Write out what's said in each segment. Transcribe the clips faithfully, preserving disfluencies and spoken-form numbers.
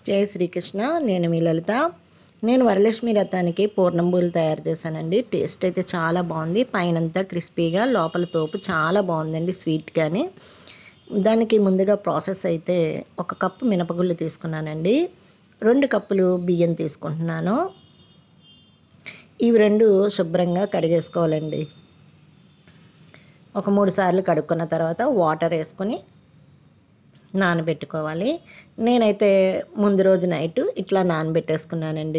జై శ్రీకృష్ణ. నేను మీ లలిత. నేను వరలక్ష్మి రథానికి పూర్ణం బూరెలు తయారు చేశానండి. టేస్ట్ అయితే చాలా బాగుంది. పైనంతా క్రిస్పీగా, లోపల తోపు చాలా బాగుందండి, స్వీట్గాని. దానికి ముందుగా ప్రాసెస్ అయితే ఒక కప్పు మినపగుళ్ళు తీసుకున్నానండి, రెండు కప్పులు బియ్యం తీసుకుంటున్నాను. ఇవి రెండు శుభ్రంగా కడిగేసుకోవాలండి. ఒక మూడు సార్లు కడుక్కున్న తర్వాత వాటర్ వేసుకొని నానబెట్టుకోవాలి. నేనైతే ముందు రోజు నైట్ ఇట్లా నానబెట్టేసుకున్నానండి.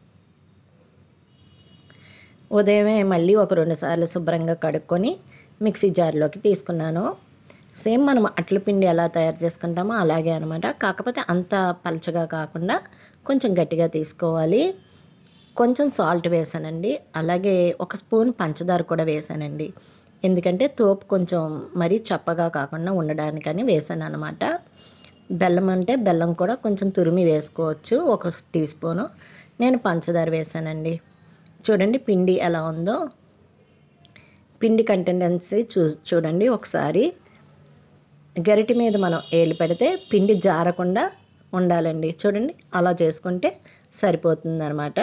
ఉదయమే మళ్ళీ ఒక రెండు సార్లు శుభ్రంగా కడుక్కొని మిక్సీ జార్లోకి తీసుకున్నాను. సేమ్ మనం అట్ల పిండి ఎలా తయారు చేసుకుంటామో అలాగే అనమాట. కాకపోతే అంత పలచగా కాకుండా కొంచెం గట్టిగా తీసుకోవాలి. కొంచెం సాల్ట్ వేసానండి, అలాగే ఒక స్పూన్ పంచదార కూడా వేసానండి. ఎందుకంటే తోపు కొంచెం మరీ చప్పగా కాకుండా ఉండడానికని వేసాను అనమాట. బెల్లం అంటే బెల్లం కూడా కొంచెం తురిమి వేసుకోవచ్చు, ఒక టీ స్పూను. నేను పంచదార వేసానండి. చూడండి పిండి ఎలా ఉందో. పిండి కంటెండెన్సీ చూ చూడండి ఒకసారి. గరిటె మీద మనం ఏలు పెడితే పిండి జారకుండా ఉండాలండి. చూడండి అలా చేసుకుంటే సరిపోతుందన్నమాట.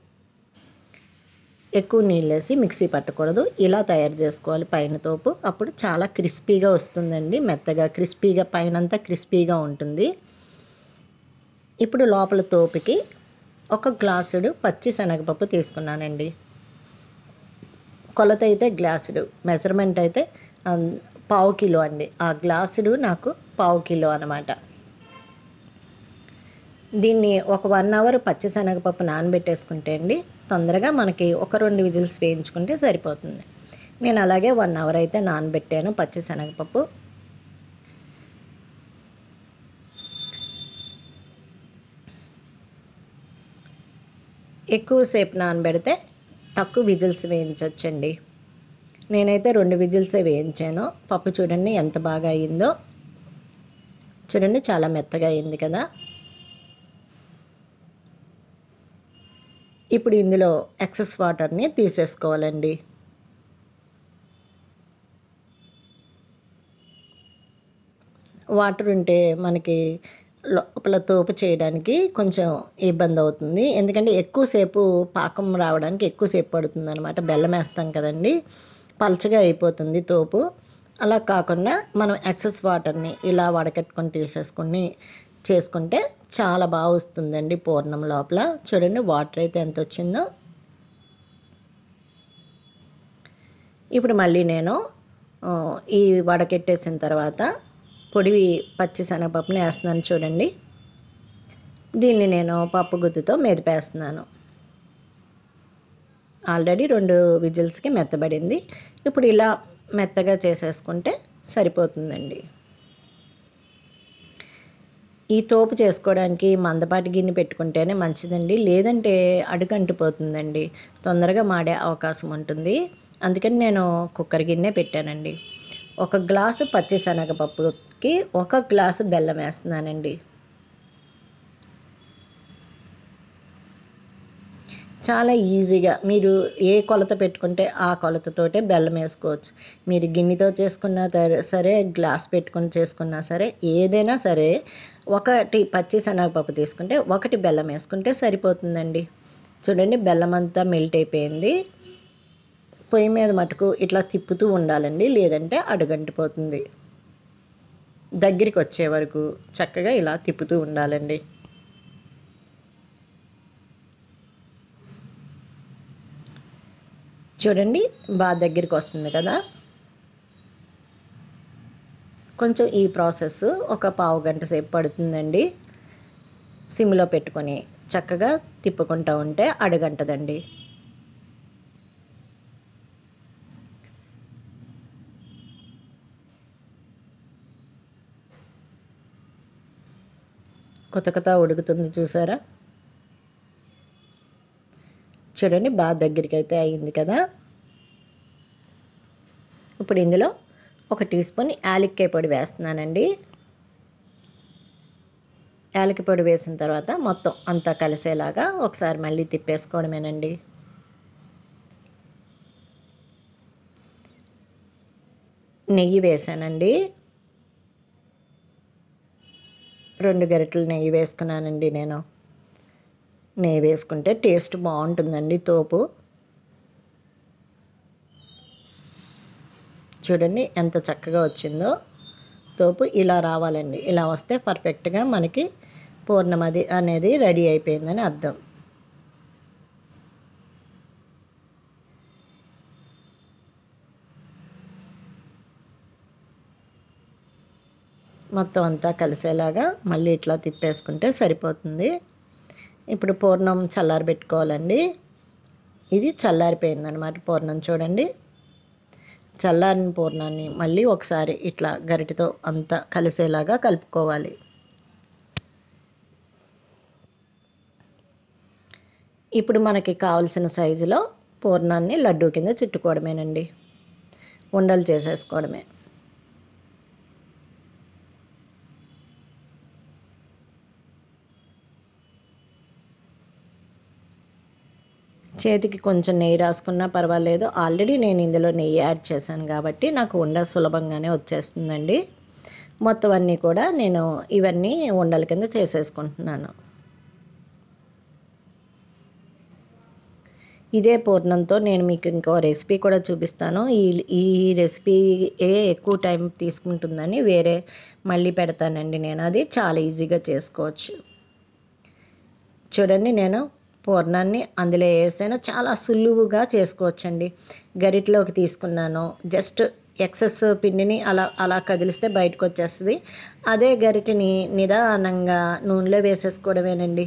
ఎక్కువ నీళ్ళు వేసి మిక్సీ పట్టకూడదు. ఇలా తయారు చేసుకోవాలి పైన తోపు. అప్పుడు చాలా క్రిస్పీగా వస్తుందండి, మెత్తగా క్రిస్పీగా, పైనంతా క్రిస్పీగా ఉంటుంది. ఇప్పుడు లోపల తోపుకి ఒక గ్లాసుడు పచ్చి శనగపప్పు తీసుకున్నానండి. కొలత అయితే గ్లాసుడు, మెజర్మెంట్ అయితే పావు కిలో అండి. ఆ గ్లాసుడు నాకు పావు కిలో అనమాట. దీన్ని ఒక వన్ అవర్ పచ్చిశనగపప్పు నానబెట్టేసుకుంటే అండి తొందరగా మనకి ఒక రెండు విజిల్స్ వేయించుకుంటే సరిపోతుంది. నేను అలాగే వన్ అవర్ అయితే నానబెట్టాను పచ్చిశనగపప్పు. ఎక్కువసేపు నానబెడితే తక్కువ విజిల్స్ వేయించవచ్చండి. నేనైతే రెండు విజిల్సే వేయించాను. పప్పు చూడండి ఎంత బాగా అయిందో. చూడండి చాలా మెత్తగా అయింది కదా. ఇప్పుడు ఇందులో ఎక్సెస్ వాటర్ని తీసేసుకోవాలండి. వాటర్ ఉంటే మనకి లోపల తోపు చేయడానికి కొంచెం ఇబ్బంది అవుతుంది. ఎందుకంటే ఎక్కువసేపు పాకం రావడానికి ఎక్కువసేపు పడుతుంది అనమాట. బెల్లం వేస్తాం కదండి, పలచగా అయిపోతుంది తోపు. అలా కాకుండా మనం ఎక్సెస్ వాటర్ని ఇలా వడకట్టుకొని తీసేసుకొని చేసుకుంటే చాలా బాగా వస్తుందండి పూర్ణం లోపల. చూడండి వాటర్ అయితే ఎంత వచ్చిందో. ఇప్పుడు మళ్ళీ నేను ఈ వడకెట్టేసిన తర్వాత పొడి పచ్చి శనగపప్పుని వేస్తున్నాను చూడండి. దీన్ని నేను పప్పు గుత్తితో మెదిపేస్తున్నాను. ఆల్రెడీ రెండు విజిల్స్కి మెత్తబడింది. ఇప్పుడు ఇలా మెత్తగా చేసేసుకుంటే సరిపోతుందండి. ఈ తోపు చేసుకోవడానికి మందపాటి గిన్నె పెట్టుకుంటేనే మంచిదండి, లేదంటే అడుగంటిపోతుందండి, తొందరగా మాడే అవకాశం ఉంటుంది. అందుకని నేను కుక్కర్ గిన్నె పెట్టానండి. ఒక గ్లాసు పచ్చిశనగపప్పుకి ఒక గ్లాసు బెల్లం వేస్తున్నానండి. చాలా ఈజీగా మీరు ఏ కొలత పెట్టుకుంటే ఆ కొలతతోటే బెల్లం వేసుకోవచ్చు. మీరు గిన్నెతో చేసుకున్నా సరే, గ్లాస్ పెట్టుకొని చేసుకున్నా సరే, ఏదైనా సరే ఒకటి పచ్చి శనగపప్పు తీసుకుంటే ఒకటి బెల్లం వేసుకుంటే సరిపోతుందండి. చూడండి బెల్లం అంతా మెల్ట్ అయిపోయింది. పొయ్యి మీద మటుకు ఇట్లా తిప్పుతూ ఉండాలండి, లేదంటే అడుగంటిపోతుంది. దగ్గరికి వచ్చే వరకు చక్కగా ఇలా తిప్పుతూ ఉండాలండి. చూడండి బాగా దగ్గరికి వస్తుంది కదా. కొంచెం ఈ ప్రాసెస్ ఒక పావు గంట సేపు పడుతుందండి. సిమ్లో పెట్టుకొని చక్కగా తిప్పుకుంటూ ఉంటే అడుగంటదండి. కొత్త కొత్త ఉడుకుతుంది చూసారా. చూడండి బాగా దగ్గరికి అయితే అయింది కదా. ఇప్పుడు ఇందులో ఒక టీ స్పూన్ యాలక్కాయ పొడి వేస్తున్నానండి. యాలక్కాయ పొడి వేసిన తర్వాత మొత్తం అంతా కలిసేలాగా ఒకసారి మళ్ళీ తిప్పేసుకోవడమేనండి. నెయ్యి వేసానండి. రెండు గరిటెలు నెయ్యి వేసుకున్నానండి నేను. నెయ్యి వేసుకుంటే టేస్ట్ బాగుంటుందండి తోపు. చూడండి ఎంత చక్కగా వచ్చిందో తోపు. ఇలా రావాలండి. ఇలా వస్తే పర్ఫెక్ట్గా మనకి పూర్ణం అది అనేది రెడీ అయిపోయిందని అర్థం. మొత్తం అంతా కలిసేలాగా మళ్ళీ ఇట్లా తిప్పేసుకుంటే సరిపోతుంది. ఇప్పుడు పూర్ణం చల్లారి పెట్టుకోవాలండి. ఇది చల్లారిపోయిందనమాట పూర్ణం. చూడండి, చల్లారిన పూర్ణాన్ని మళ్ళీ ఒకసారి ఇట్లా గరిటెతో అంతా కలిసేలాగా కలుపుకోవాలి. ఇప్పుడు మనకి కావలసిన సైజులో పూర్ణాన్ని లడ్డూ కింద చుట్టుకోవడమేనండి. ఉండలు చేసేసుకోవడమే. చేతికి కొంచెం నెయ్యి రాసుకున్నా పర్వాలేదు. ఆల్రెడీ నేను ఇందులో నెయ్యి యాడ్ చేశాను కాబట్టి నాకు ఉండ సులభంగానే వచ్చేస్తుందండి. మొత్తం అన్నీ కూడా నేను ఇవన్నీ ఉండల కింద చేసేసుకుంటున్నాను. ఇదే పూర్ణంతో నేను మీకు ఇంకో రెసిపీ కూడా చూపిస్తాను. ఈ ఈ రెసిపీ ఏ ఎక్కువ టైం తీసుకుంటుందని వేరే మళ్ళీ పెడతానండి నేను. అది చాలా ఈజీగా చేసుకోవచ్చు. చూడండి, నేను పూర్ణాన్ని అందులో వేసాను. చాలా సులువుగా చేసుకోవచ్చండి. గరిటలోకి తీసుకున్నాను. జస్ట్ ఎక్సెస్ పిండిని అలా అలా కదిలిస్తే బయటకు వచ్చేస్తుంది. అదే గరిటెని నిదానంగా నూనెలో వేసేసుకోవడమేనండి.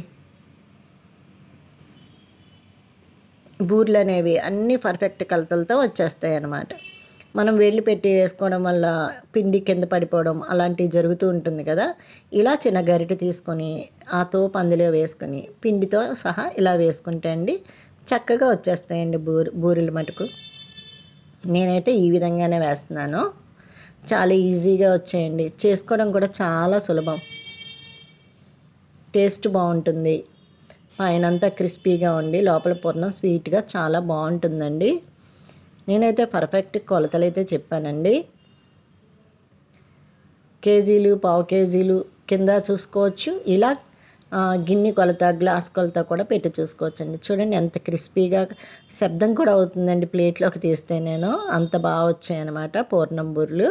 బూర్లు అనేవి అన్నీ పర్ఫెక్ట్ కొలతలతో వచ్చేస్తాయి అన్నమాట. మనం వేళ్ళు పెట్టి వేసుకోవడం వల్ల పిండి కింద పడిపోవడం అలాంటివి జరుగుతూ ఉంటుంది కదా. ఇలా చిన్న గరిటె తీసుకొని ఆ తోపు అందులో వేసుకొని పిండితో సహా ఇలా వేసుకుంటే అండి చక్కగా వచ్చేస్తాయండి బూరి బూరెలు మటుకు. నేనైతే ఈ విధంగానే వేస్తున్నాను. చాలా ఈజీగా వచ్చాయండి. చేసుకోవడం కూడా చాలా సులభం. టేస్ట్ బాగుంటుంది. పైనంతా క్రిస్పీగా ఉండి లోపల పూర్ణం స్వీట్గా చాలా బాగుంటుందండి. నేనైతే పర్ఫెక్ట్ కొలతలు అయితే చెప్పానండి. కేజీలు పావు కేజీలు కింద చూసుకోవచ్చు. ఇలా గిన్నె కొలత గ్లాస్ కొలత కూడా పెట్టి చూసుకోవచ్చండి. చూడండి ఎంత క్రిస్పీగా శబ్దం కూడా అవుతుందండి ప్లేట్లోకి తీస్తే. నేను అంత బాగా వచ్చాయన్నమాట పూర్ణం బూరెలు.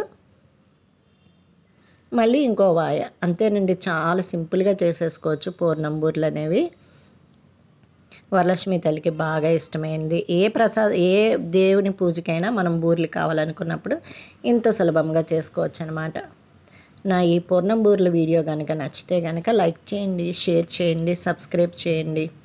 మళ్ళీ ఇంకో వాయ అంతేనండి. చాలా సింపుల్గా చేసేసుకోవచ్చు పూర్ణం బూరెలు అనేవి. వరలక్ష్మి తల్లికి బాగా ఇష్టమైంది. ఏ ప్రసాద ఏ దేవుని పూజకైనా మనం బూరెలు కావాలనుకున్నప్పుడు ఇంత సులభంగా చేసుకోవచ్చు అనమాట. నా ఈ పూర్ణం బూరెల వీడియో కనుక నచ్చితే కనుక లైక్ చేయండి, షేర్ చేయండి, సబ్స్క్రైబ్ చేయండి.